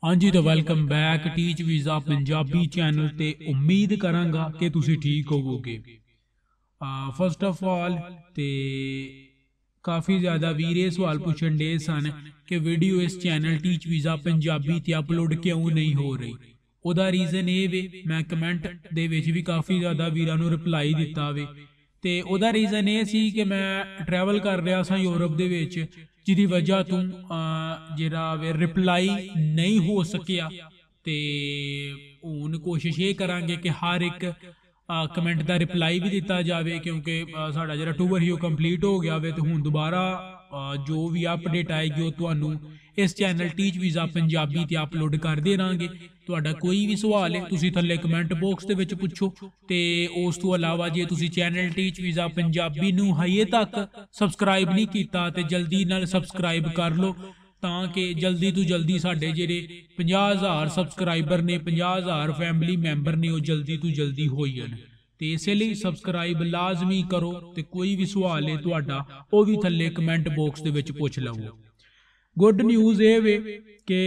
हाँ जी, तो welcome back teach visa Punjabi channel ते उम्मीद करांगा कि तुसी ठीक होवोगे। फर्स्ट ऑफ ऑल ते काफ़ी ज़्यादा वीर ये सवाल पूछन डे सन कि वीडियो इस चैनल टीच वीज़ा पंजाबी ते अपलोड क्यों नहीं हो रही। ਉਹਦਾ ਰੀਜ਼ਨ ਇਹ ਵੇ ਮੈਂ ਕਮੈਂਟ ਦੇ ਵਿੱਚ ਵੀ ਕਾਫੀ ਜ਼ਿਆਦਾ ਵੀਰਾਂ ਨੂੰ ਰਿਪਲਾਈ ਦਿੱਤਾ ਵੇ ਤੇ ਉਹਦਾ ਰੀਜ਼ਨ ਇਹ ਸੀ ਕਿ ਮੈਂ ਟਰੈਵਲ ਕਰ ਰਿਹਾ ਸਾਂ ਯੂਰਪ ਦੇ ਵਿੱਚ ਜਿਹਦੀ ਵਜ੍ਹਾ ਤੋਂ ਜਿਹੜਾ ਵੇ ਰਿਪਲਾਈ ਨਹੀਂ ਹੋ ਸਕਿਆ ਤੇ ਹੁਣ ਕੋਸ਼ਿਸ਼ ਇਹ ਕਰਾਂਗੇ ਕਿ ਹਰ ਇੱਕ ਕਮੈਂਟ ਦਾ ਰਿਪਲਾਈ ਵੀ ਦਿੱਤਾ ਜਾਵੇ ਕਿਉਂਕਿ ਸਾਡਾ ਜਿਹੜਾ ਟੂਰ ਹੀ ਉਹ ਕੰਪਲੀਟ ਹੋ ਗਿਆ ਵੇ ਤੇ ਹੁਣ ਦੁਬਾਰਾ ਜੋ ਵੀ ਅਪਡੇਟ ਆਏਗੀ ਉਹ ਤੁਹਾਨੂੰ इस चैनल टीच वीज़ा पंजाबी ते अपलोड करते रहांगे। तुहाडा कोई भी सवाल है तुसी थल्ले कमेंट बॉक्स दे विच पुछो ते उस तो अलावा जे तुसी चैनल टीच वीज़ा पंजाबी नूं हजे तक सबसक्राइब नहीं कीता ते जल्दी नाल सबसक्राइब कर लो तां कि जल्दी तो जल्दी साडे जेहड़े 50,000 सबसक्राइबर ने 50,000 फैमिली मैंबर ने वो जल्दी तो जल्दी हो जाण ते इसलिए सबसक्राइब लाजमी करो ते कोई भी सवाल है तुहाडा वो भी थल्ले कमेंट बॉक्स दे विच पुछ लवो। गुड न्यूज़ ये वे कि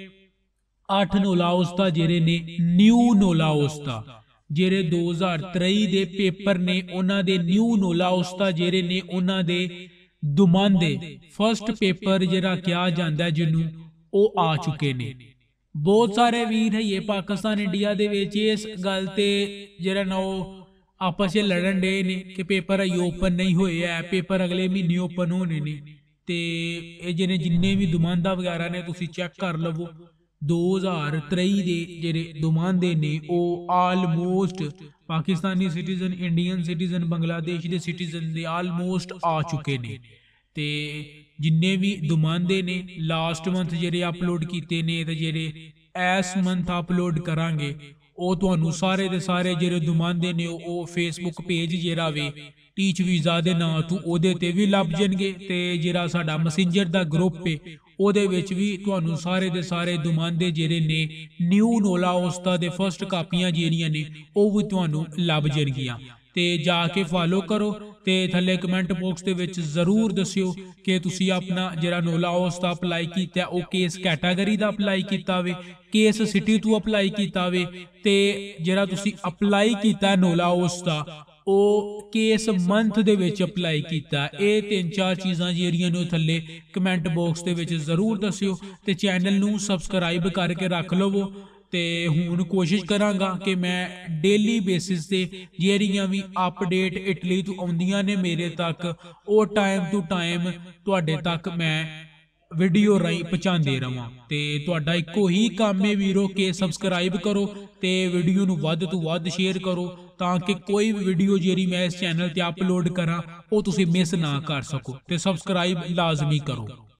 8 नोलाउस्ता जेरे ने न्यू नोलाउस्ता जेरे 2023 दे पेपर ने उन्हां दे न्यू नोलाउस्ता जेरे ने उन्हां दे दुमांदे फर्स्ट पेपर जेरा क्या जांदा जिन्नू ओ आ चुके ने। बहुत सारे वीर है ये पाकिस्तान इंडिया दे विच इस गल ते जेरा ना आपस च लड़न डे ने कि पेपर अजे ओपन नहीं होए है, पेपर अगले महीने ओपन होने ने ते जिन्हें जिन्ने भी दुमांदा वगैरह ने तुसी चेक कर लवो 2023 दे जेरे दुमांदे ने ओ almost Pakistani citizen Indian citizen Bangladesh दे सिटीजन दे आलमोस्ट आ चुके ने ते जिन्ने भी दुमांदे ने लास्ट मंथ जेरे अपलोड कीते ने ते जेरे इस मंथ अपलोड करांगे ओ तुहानू सारे दे सारे जेरे दुमांदे ने ओ फेसबुक पेज जेरा वे टीच वीज़ा दे नां तू ओदे ते भी लभ जाणगे ते जेरा साडा मैसेंजर दा ग्रुप है ओदे विच भी तुहानू सारे दे सारे दुमांदे जेरे ने न्यू नोलाउस्ता दे फर्स्ट कापियां जेरियां ने ओ भी तुहानू लभ जाणगियां ते जाके फॉलो करो ते थल्ले कमेंट बॉक्स दे विच जरूर दस्सियो कि तुसी अपना जेरा नोलाउस्ता अप्लाई कीता ओ केस कैटेगरी दा अप्लाई कीता वे केस सिटी तू अप्लाई कीता वे ते जेरा तुसी अप्लाई कीता नोलाउस्ता ओ केस मंथ दे विच अप्लाई कीता ए 3-4 चीज़ां जेरियां ने थल्ले कमेंट बॉक्स दे विच जरूर दस्सियो ते चैनल नूं सबसक्राइब करके रख लवो ते हुण कोशिश करांगा कि मैं डेली बेसिस ते जेरियां भी अपडेट इटली तो आउंदियां ने मेरे तक ओ टाइम टू टाइम तुहाडे तक मैं वीडियो राही पहुंचाते रवां ते तुहाडा इक्को ही काम है वीरो के सबसक्राइब करो ते वीडियो नूं वध तो वध शेयर करो ताकि कोई भी वीडियो जेरी मैं इस चैनल ते अपलोड करा वो तुसीं मिस ना कर सको ते सबसक्राइब लाजमी करो।